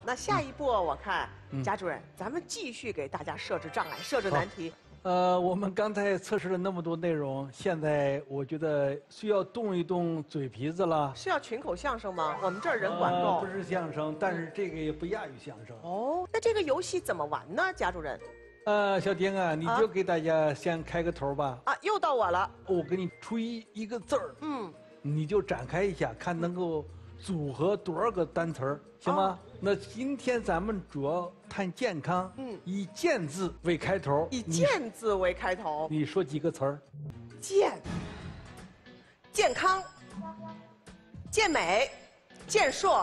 那下一步我看贾主任，咱们继续给大家设置障碍，设置难题。 我们刚才测试了那么多内容，现在我觉得需要动一动嘴皮子了。 是要群口相声吗？我们这儿人管够。 不是相声，但是这个也不亚于相声。 哦，那这个游戏怎么玩呢，贾主任？ 小丁啊，你就给大家先开个头吧。 啊，又到我了。 我给你出一个字儿，你就展开一下，看能够组合多少个单词儿，行吗？那今天咱们主要谈健康，以“健”字为开头。 以“健”字为开头。 你说几个词儿？ 健。健康。健美。健硕。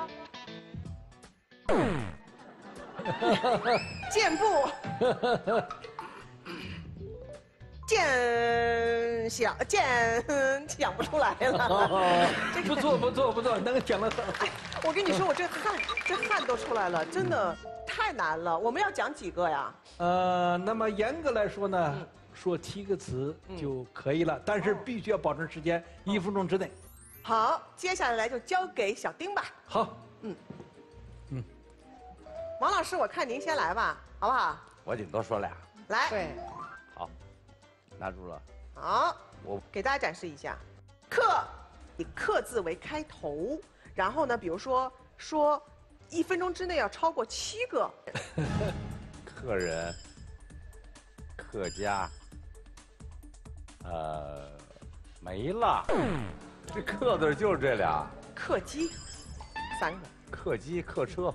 健步。讲不出来了。 不错，能讲得很好。 我跟你说，我这汗都出来了，真的太难了。我们要讲几个呀？ 那么严格来说呢，说7个词就可以了，但是必须要保证时间1分钟之内。 好，接下来就交给小丁吧。 好， 王老师，我看您先来吧，好不好？ 我顶多说俩。 来， 对， 好，拿住了。 好， 我给大家展示一下，课，以“课”字为开头，然后呢，比如说1分钟之内要超过7个。 客人，客家，没了。这“客”字就是这俩。 客机，3个。 客机，客车。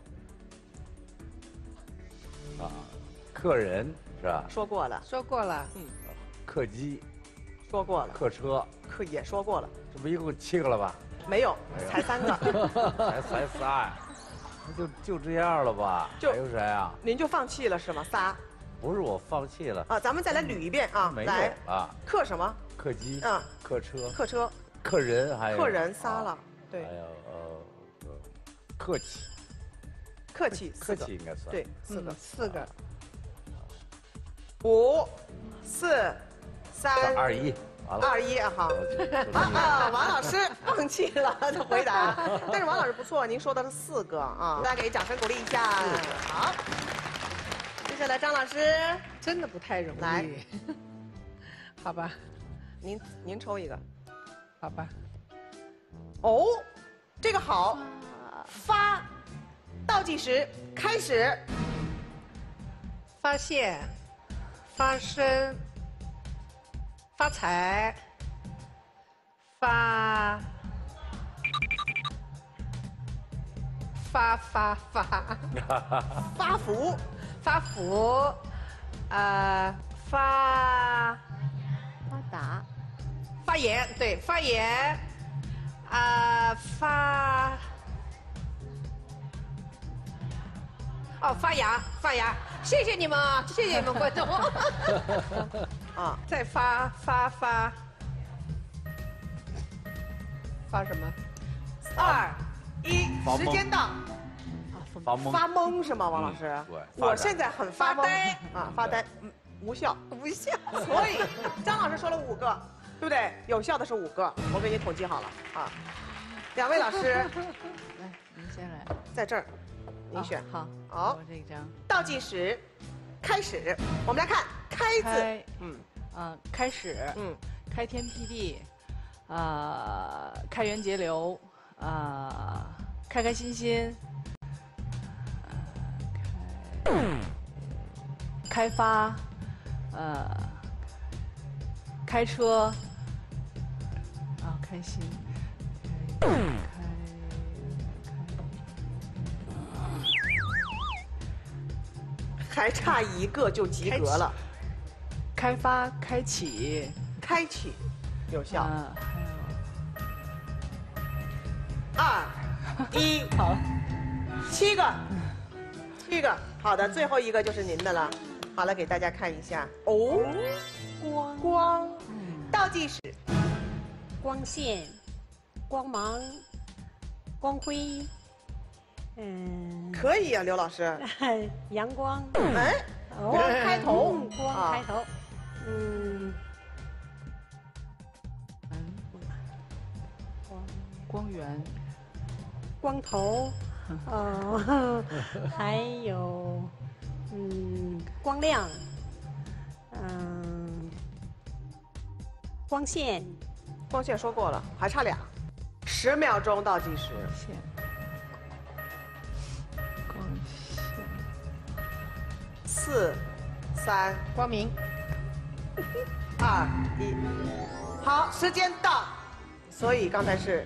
客人是吧？ 说过了。 说过了。 客机， 说过了。 客车， 也说过了。 这不一共7个了吧？ 没有，才3个。 才仨，那就这样了吧？还有谁啊？ 您就放弃了是吗？3。 不是我放弃了啊，咱们再来捋一遍啊。 没有来啊。 客什么？ 客机。客车。 客车。 客人还有。 客人仨了。对。 还有客气。 客气4个。 客气应该算。 对，4个。5、4、3、 2、1，完了。 2、1，好。王老师放弃了他的回答，但是王老师不错，您说的是4个啊，大家给掌声鼓励一下。好，接下来张老师， 真的不太容易。 来， 好吧， 您抽一个， 好吧。 哦，这个好，发，倒计时开始。 发现。发生，发财，发福， 发达， 发言，对，发言，发芽，谢谢你们啊，谢谢你们观众。啊，再发什么？2、1， 时间到。发懵是吗，王老师？ 对， 我现在很发呆啊，发呆，无效。所以张老师说了5个，对不对？有效的是5个，我给你统计好了啊。2位老师， 来，您先来， 在这儿，您选。 好， 好， 我这张。 倒计时，开始。我们来看“开”字， 开始，开天辟地，开源节流，开开心心，开发，开车，开心， 还差1个就及格了。 开发，开启， 开启，有效。 还 2、 有 1， 好 ，7个，好的，最后一个就是您的了。好了，给大家看一下。哦，光，倒计时， 光线，光芒，光辉， 可以啊，刘老师。 阳光， 光开头， 光开头， 光源， 光头， 哦，还有，光亮，光线， 光线说过了，还差俩，10秒钟倒计时。 线，光线 4、3、 光明， 2、1，好，时间到。所以刚才是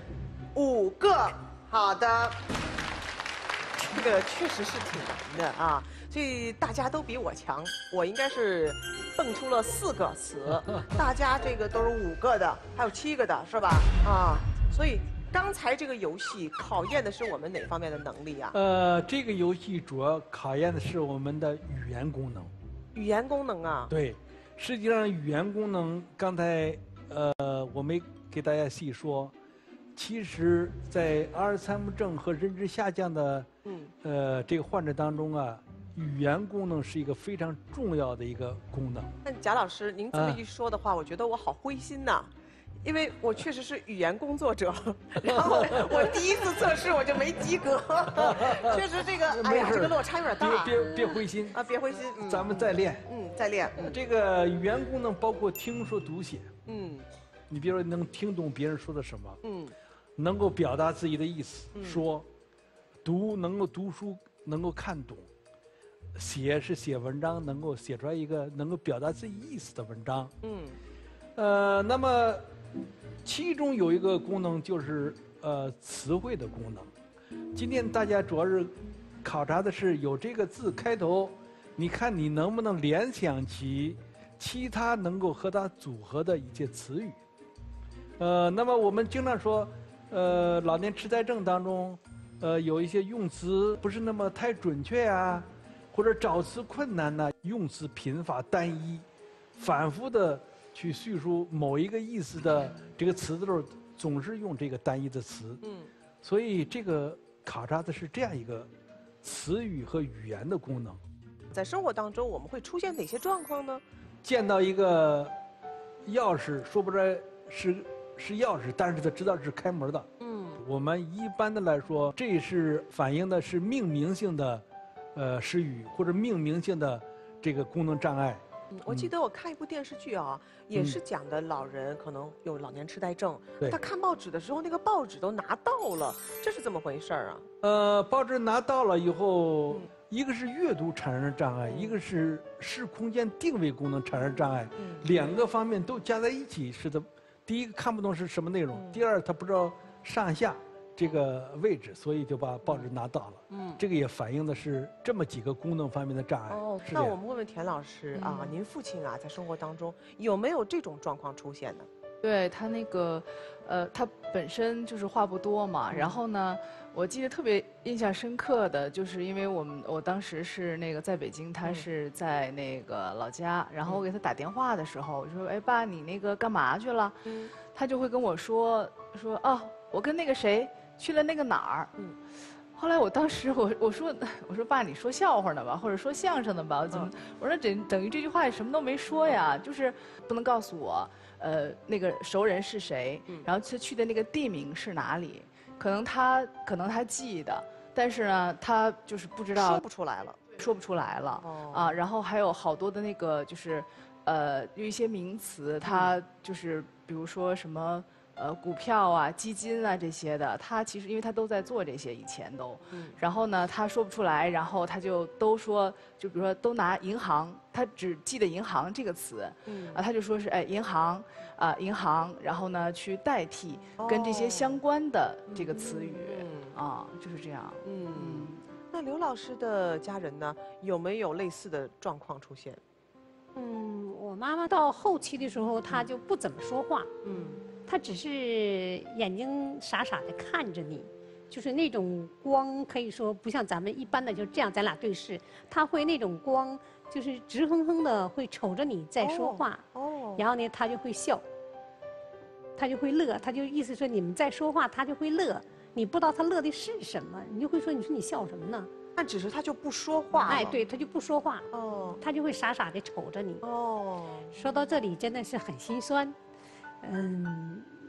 5个，好的，这个确实是挺难的啊。所以大家都比我强，我应该是蹦出了4个词，大家这个都是5个的，还有7个的，是吧？啊，所以刚才这个游戏考验的是我们哪方面的能力啊？ 这个游戏主要考验的是我们的语言功能。 语言功能啊？ 对，实际上语言功能刚才我没给大家细说，其实，在阿尔茨海默症和认知下降的这个患者当中啊，语言功能是一个非常重要的一个功能。 那贾老师，您这么一说的话，我觉得我好灰心呐。因为我确实是语言工作者，然后我第一次测试我就没及格，确实这个，哎呀，这个落差有点大。 别灰心啊，别灰心， 咱们再练。 再练。 这个语言功能包括听说读写。你比如说能听懂别人说的什么，能够表达自己的意思，说，能够读书，能够看懂，写是写文章，能够写出来一个能够表达自己意思的文章。那么其中有一个功能就是词汇的功能。今天大家主要是考察的是有这个字开头，你看你能不能联想起其他能够和它组合的一些词语。那么我们经常说，老年痴呆症当中，有一些用词不是那么太准确呀，或者找词困难呐，用词贫乏单一，反复的去叙述某一个意思的这个词的时候，总是用这个单一的词。所以这个考察的是这样一个词语和语言的功能。 在生活当中，我们会出现哪些状况呢？ 见到一个钥匙，说不出来是钥匙，但是他知道是开门的。我们一般的来说，这是反映的是命名性的失语或者命名性的这个功能障碍。 我记得我看一部电视剧啊，也是讲的老人可能有老年痴呆症，他看报纸的时候，那个报纸都拿到了，这是怎么回事啊？ 报纸拿到了以后，一个是阅读产生障碍，一个是视空间定位功能产生障碍，两个方面都加在一起，使得第一个看不懂是什么内容，第二他不知道上下这个位置，所以就把报纸拿到了。这个也反映的是这么几个功能方面的障碍。 那我们问问田老师啊，您父亲啊，在生活当中有没有这种状况出现呢？ 对他那个，他本身就是话不多嘛，然后呢，我记得特别印象深刻的就是，因为我当时是那个在北京，他是在那个老家，然后我给他打电话的时候，我说：“哎，爸，你那个干嘛去了？”他就会跟我说啊，我跟那个谁去了那个哪儿。后来我当时我说爸，你说笑话呢吧，或者说相声呢吧？我说等于这句话什么都没说呀，就是不能告诉我，那个熟人是谁，然后他去的那个地名是哪里，可能他记得，但是呢，他就是不知道， 说不出来了啊。然后还有好多的那个就是有一些名词，他就是比如说什么。股票啊、基金啊这些的，他其实因为他都在做这些，以前都，然后呢他说不出来，然后他就都说，就比如说都拿银行，他只记得银行这个词，他就说是银行银行，然后呢去代替跟这些相关的这个词语，就是这样。 那刘老师的家人呢，有没有类似的状况出现？ 我妈妈到后期的时候，她就不怎么说话。他只是眼睛傻傻的看着你，就是那种光，可以说不像咱们一般的就这样，咱俩对视，他会那种光，就是直哼哼的会瞅着你在说话，然后呢，他就会笑，他就会乐，他就意思说你们在说话，他就会乐，你不知道他乐的是什么，你就会说，你说你笑什么呢？ 但只是他就不说话。 哎，对，他就不说话，他就会傻傻的瞅着你。说到这里真的是很心酸。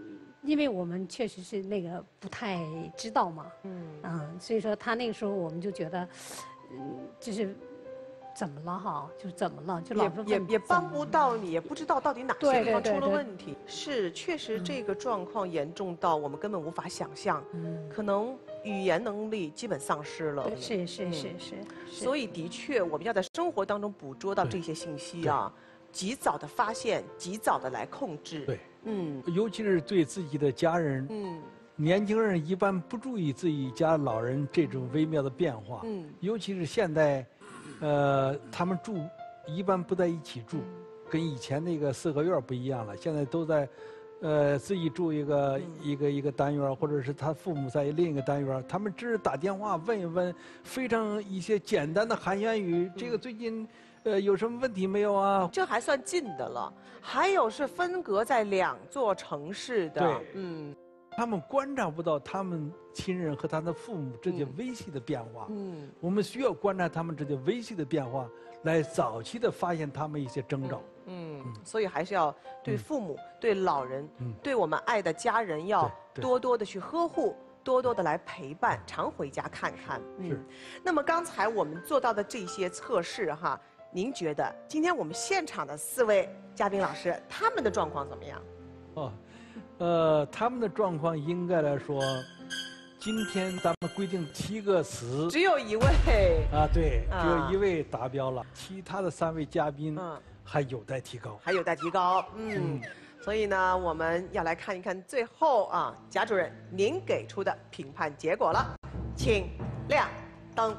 因为我们确实是那个不太知道嘛，所以说他那个时候我们就觉得，就是怎么了哈，就怎么了，就老是也帮不到你，也不知道到底哪些地方出了问题。是，确实这个状况严重到我们根本无法想象，可能语言能力基本丧失了。 是。 所以的确，我们要在生活当中捕捉到这些信息啊，及早的发现，及早的来控制。 对，尤其是对自己的家人，年轻人一般不注意自己家老人这种微妙的变化，尤其是现代。他们住一般不在一起住，跟以前那个四合院不一样了。现在都在，自己住一个单元，或者是他父母在另一个单元。他们只是打电话问一问，非常一些简单的寒暄语。这个最近，有什么问题没有啊？ 这还算近的了。还有是分隔在2座城市的， 对，他们观察不到他们亲人和他的父母之间微细的变化。我们需要观察他们之间微细的变化，来早期的发现他们一些征兆。 所以还是要对父母、对老人、对我们爱的家人，要多多的去呵护，多多的来陪伴，常回家看看。 是。 那么刚才我们做到的这些测试哈，您觉得今天我们现场的4位嘉宾老师他们的状况怎么样？ 他们的状况应该来说，今天咱们规定7个词， 只有1位啊，对，只有1位达标了，其他的3位嘉宾还有待提高， 所以呢，我们要来看一看最后啊，贾主任您给出的评判结果了，请亮灯。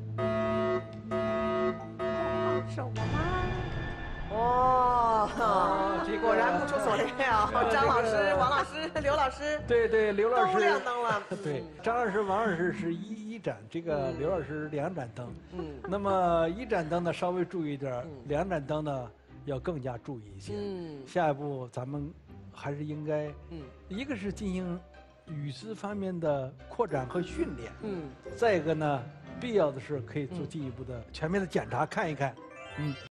手吗？ 果然不出所料，张老师、王老师、刘老师， 对，刘老师都亮灯了。 对，张老师、王老师是一盏，这个刘老师2盏灯。那么1盏灯呢稍微注意一点，2盏灯呢要更加注意一些。下一步咱们还是应该，一个是进行语词方面的扩展和训练，再一个呢，必要的是可以做进一步的全面的检查，看一看，